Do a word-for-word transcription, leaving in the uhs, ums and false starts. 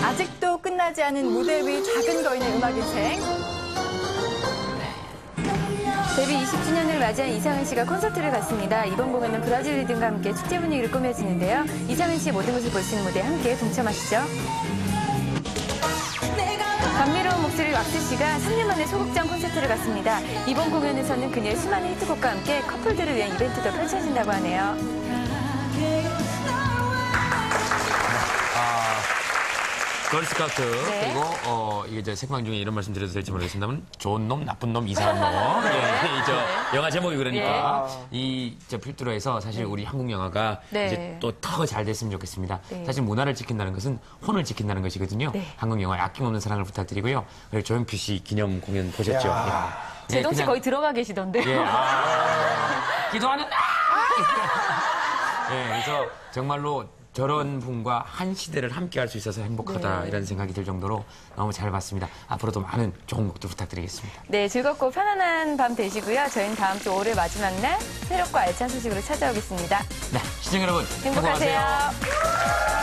아직도 끝나지 않은 무대 위 작은 거인의 음악 인생. 데뷔 이십 주년을 맞이한 이상은 씨가 콘서트를 갔습니다. 이번 공연은 브라질 리듬과 함께 축제 분위기를 꾸며지는데요. 이상은 씨의 모든 것을 볼 수 있는 무대에 함께 동참하시죠. 감미로운 목소리 왁스 씨가 삼 년 만에 소극장 콘서트를 갔습니다. 이번 공연에서는 그녀의 수많은 히트곡과 함께 커플들을 위한 이벤트도 펼쳐진다고 하네요. 걸스카우트. 네. 그리고 어 이게 이제 생방 중에 이런 말씀 드려도 될지 모르겠습니다만 좋은 놈, 나쁜 놈, 이상한 놈. 예, 저 영화 제목이 그러니까 이 저 필두로에서 사실 우리 한국 영화가 네. 이제 또 더 잘 됐으면 좋겠습니다. 네. 사실 문화를 지킨다는 것은 혼을 지킨다는 것이거든요. 네. 한국 영화에 아낌없는 사랑을 부탁드리고요. 그리고 조용필 씨 기념 공연 보셨죠? 야. 예, 제동 씨 그냥- 거의 들어가 계시던데. 예, 아, 기도하는 아! 예, 그래서 정말로 저런 분과 한 시대를 함께 할 수 있어서 행복하다 네. 이런 생각이 들 정도로 너무 잘 봤습니다. 앞으로도 많은 좋은 곡도 부탁드리겠습니다. 네, 즐겁고 편안한 밤 되시고요. 저희는 다음 주 오월 마지막 날 새롭고 알찬 소식으로 찾아오겠습니다. 네, 시청자 여러분 행복하세요. 행복하세요.